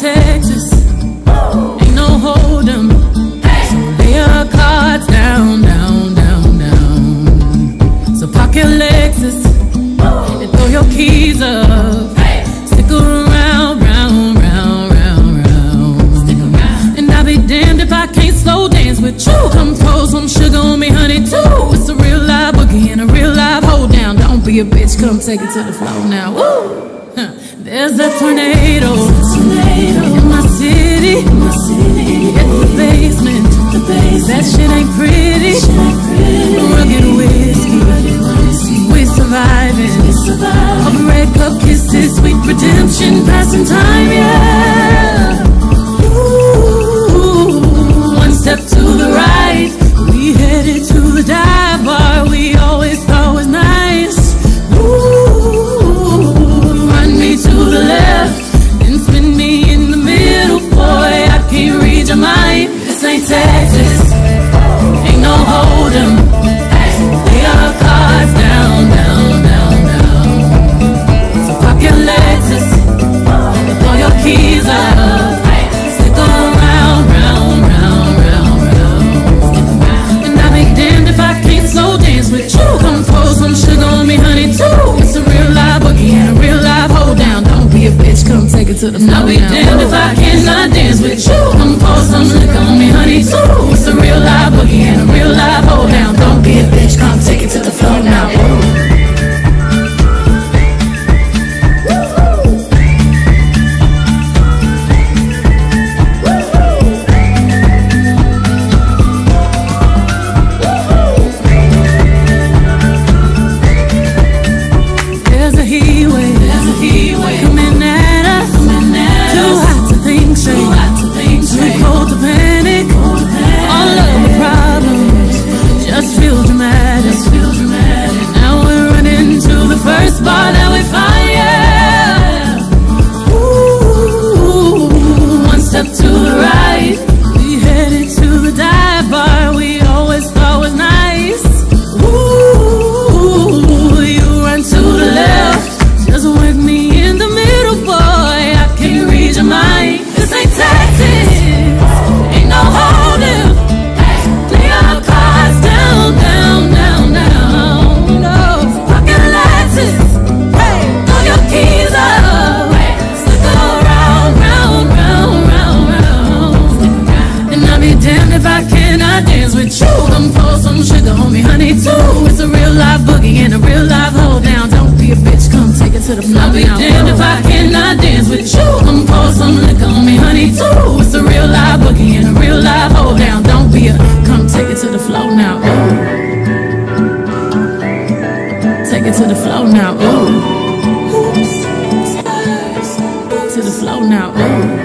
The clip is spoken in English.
Texas, ain't no hold 'em. So lay your cards down, down, down, down. So park your Lexus and throw your keys up. Stick around, round, round, round, round. Stick around. And I'll be damned if I can't slow dance with you. Come pour some sugar on me, honey, too. It's a real live boogie and a real live hold down. Don't be a bitch, come take it to the floor now. Woo! There's a tornado in my city. It's the basement. That shit ain't pretty. Rugged whiskey, we surviving. A breakup kisses, sweet redemption, passing time, yeah. Ooh, one step to the right, we headed to the dive bar we always thought was nice. To the left and spin me in the middle, boy, I can't read your mind. This ain't Texas, ain't no hold 'em. Lay our cards down, down, down, down. So pop your Lexus and throw your keys up. Stick around, round, round, round, round. And I'll be damned if I can't slow dance with you. Come pour some sugar on me, honey, too. It's a real live boogie and a real live hold down. Don't be a bitch, come take it to the floor. I'll be damned if I cannot dance with you. Come pour some liquor on me, honey, too. It's a real live boogie and a real live hold down. Don't be a bitch, come take it to the floor now. I'll be damned if I cannot dance with you. Come pour some liquor on me, honey, too. It's a real live boogie and a real live hold down. Don't be a, come take it to the floor now. Ooh. Take it to the floor now. Ooh. To the floor now. Ooh.